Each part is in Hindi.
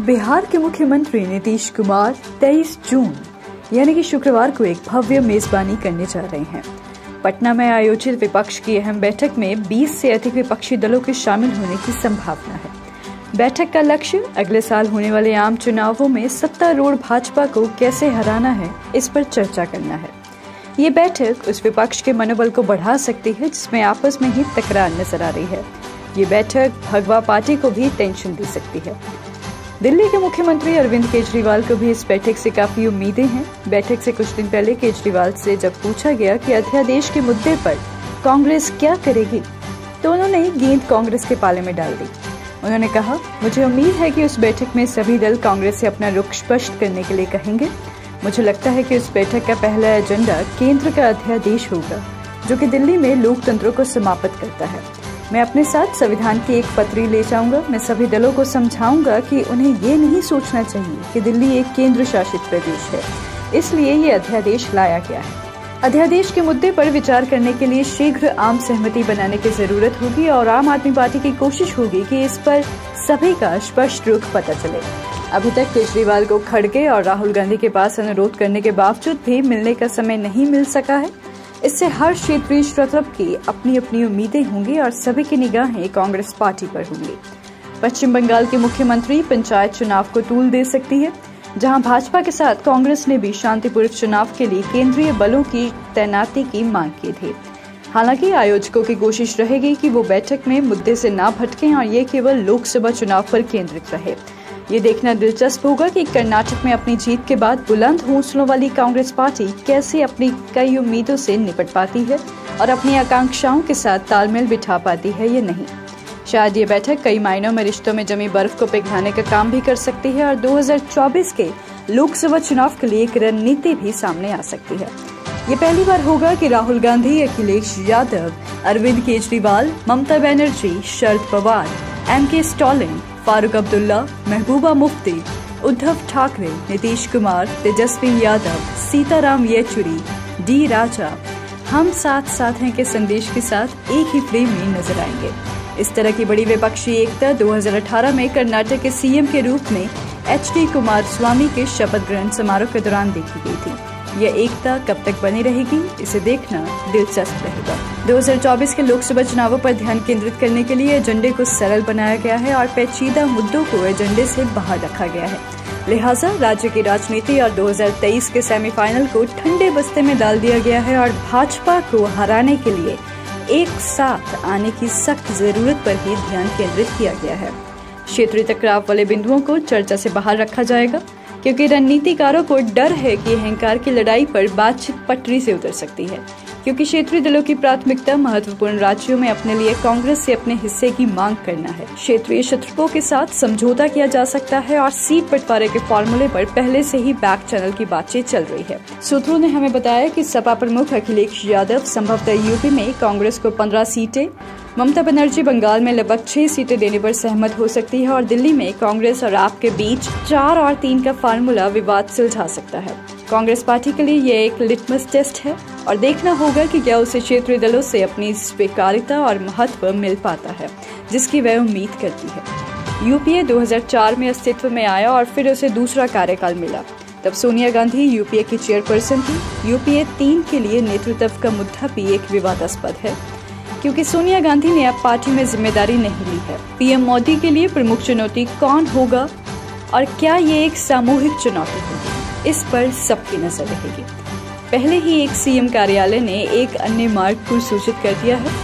बिहार के मुख्यमंत्री नीतीश कुमार 23 जून यानी कि शुक्रवार को एक भव्य मेजबानी करने जा रहे हैं। पटना में आयोजित विपक्ष की अहम बैठक में 20 से अधिक विपक्षी दलों के शामिल होने की संभावना है। बैठक का लक्ष्य अगले साल होने वाले आम चुनावों में सत्तारूढ़ भाजपा को कैसे हराना है, इस पर चर्चा करना है। ये बैठक उस विपक्ष के मनोबल को बढ़ा सकती है जिसमें आपस में ही तकरार नजर आ रही है। ये बैठक भगवा पार्टी को भी टेंशन दे सकती है। दिल्ली के मुख्यमंत्री अरविंद केजरीवाल को भी इस बैठक से काफी उम्मीदें हैं। बैठक से कुछ दिन पहले केजरीवाल से जब पूछा गया कि अध्यादेश के मुद्दे पर कांग्रेस क्या करेगी, तो उन्होंने गेंद कांग्रेस के पाले में डाल दी। उन्होंने कहा, मुझे उम्मीद है कि उस बैठक में सभी दल कांग्रेस से अपना रुख स्पष्ट करने के लिए कहेंगे। मुझे लगता है कि उस बैठक का पहला एजेंडा केंद्र का अध्यादेश होगा, जो कि दिल्ली में लोकतंत्र को समाप्त करता है। मैं अपने साथ संविधान की एक पत्री ले जाऊंगा। मैं सभी दलों को समझाऊंगा कि उन्हें ये नहीं सोचना चाहिए कि दिल्ली एक केंद्र शासित प्रदेश है, इसलिए ये अध्यादेश लाया गया है। अध्यादेश के मुद्दे पर विचार करने के लिए शीघ्र आम सहमति बनाने की जरूरत होगी और आम आदमी पार्टी की कोशिश होगी कि इस पर सभी का स्पष्ट रुख पता चले। अभी तक केजरीवाल को खड़गे और राहुल गांधी के पास अनुरोध करने के बावजूद भी मिलने का समय नहीं मिल सका है। इससे हर क्षेत्रीय स्तर की अपनी अपनी उम्मीदें होंगी और सभी की निगाहें कांग्रेस पार्टी पर होंगी। पश्चिम बंगाल के मुख्यमंत्री पंचायत चुनाव को तूल दे सकती है, जहां भाजपा के साथ कांग्रेस ने भी शांतिपूर्ण चुनाव के लिए केंद्रीय बलों की तैनाती की मांग की थी। हालांकि आयोजकों की कोशिश रहेगी कि वो बैठक में मुद्दे से ना भटकें और ये केवल लोकसभा चुनाव पर केंद्रित रहे। ये देखना दिलचस्प होगा कि कर्नाटक में अपनी जीत के बाद बुलंद हौसलों वाली कांग्रेस पार्टी कैसे अपनी कई उम्मीदों से निपट पाती है और अपनी आकांक्षाओं के साथ तालमेल बिठा पाती है या नहीं। शायद ये बैठक कई मायनों में रिश्तों में जमी बर्फ को पिघलाने का काम भी कर सकती है और 2024 के लोकसभा चुनाव के लिए एक रणनीति भी सामने आ सकती है। ये पहली बार होगा कि राहुल गांधी, अखिलेश यादव, अरविंद केजरीवाल, ममता बनर्जी, शरद पवार, M.K. स्टालिन, फारूक अब्दुल्ला, महबूबा मुफ्ती, उद्धव ठाकरे, नीतीश कुमार, तेजस्वी यादव, सीताराम येचुरी, डी राजा हम साथ साथ हैं के संदेश के साथ एक ही फ्रेम में नजर आएंगे। इस तरह की बड़ी विपक्षी एकता 2018 में कर्नाटक के सीएम के रूप में HD कुमारस्वामी के शपथ ग्रहण समारोह के दौरान देखी गई थी। यह एकता कब तक बनी रहेगी, इसे देखना दिलचस्प रहेगा। 2024 के लोकसभा चुनावों पर ध्यान केंद्रित करने के लिए एजेंडे को सरल बनाया गया है और पेचीदा मुद्दों को एजेंडे से बाहर रखा गया है। लिहाजा राज्य की राजनीति और 2023 के सेमीफाइनल को ठंडे बस्ते में डाल दिया गया है और भाजपा को हराने के लिए एक साथ आने की सख्त जरूरत पर ही ध्यान केंद्रित किया गया है। क्षेत्रीय टकराव वाले बिंदुओं को चर्चा से बाहर रखा जाएगा, क्योंकि रणनीतिकारों को डर है कि अहंकार की लड़ाई पर बातचीत पटरी से उतर सकती है, क्योंकि क्षेत्रीय दलों की प्राथमिकता महत्वपूर्ण राज्यों में अपने लिए कांग्रेस से अपने हिस्से की मांग करना है। क्षेत्रीय शत्रुओं के साथ समझौता किया जा सकता है और सीट बंटवारे के फॉर्मूले पर पहले से ही बैक चैनल की बातचीत चल रही है। सूत्रों ने हमें बताया कि सपा प्रमुख अखिलेश यादव संभवतः यूपी में कांग्रेस को 15 सीटें, ममता बनर्जी बंगाल में लगभग 6 सीटें देने पर सहमत हो सकती है और दिल्ली में कांग्रेस और आप के बीच 4 और 3 का फार्मूला विवाद सुलझा सकता है। कांग्रेस पार्टी के लिए यह एक लिटमस टेस्ट है और देखना होगा कि क्या उसे क्षेत्रीय दलों से अपनी स्वीकार्यता और महत्व मिल पाता है जिसकी वह उम्मीद करती है। यूपीए 2004 में अस्तित्व में आया और फिर उसे दूसरा कार्यकाल मिला। तब सोनिया गांधी यूपीए की चेयरपर्सन थी। यूपीए 3 के लिए नेतृत्व का मुद्दा भी एक विवादास्पद है, क्योंकि सोनिया गांधी ने अब पार्टी में जिम्मेदारी नहीं ली है। पीएम मोदी के लिए प्रमुख चुनौती कौन होगा और क्या ये एक सामूहिक चुनौती होगी, इस पर सबकी नजर रहेगी। पहले ही एक सीएम कार्यालय ने एक अन्य मार्ग को सूचित कर दिया है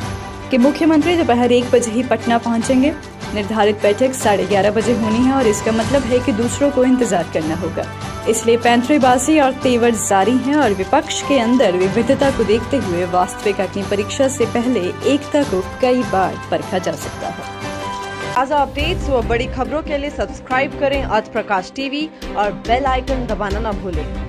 कि मुख्यमंत्री दोपहर 1 बजे ही पटना पहुंचेंगे। निर्धारित बैठक 11:30 बजे होनी है और इसका मतलब है कि दूसरों को इंतजार करना होगा। इसलिए पैंतरेबाजी और तेवर जारी हैं और विपक्ष के अंदर विविधता को देखते हुए वास्तविक अग्नि परीक्षा से पहले एकता को कई बार परखा जा सकता है। ताज़ा अपडेट्स व बड़ी खबरों के लिए सब्सक्राइब करें आज प्रकाश टीवी और बेल आइकन दबाना न भूलें।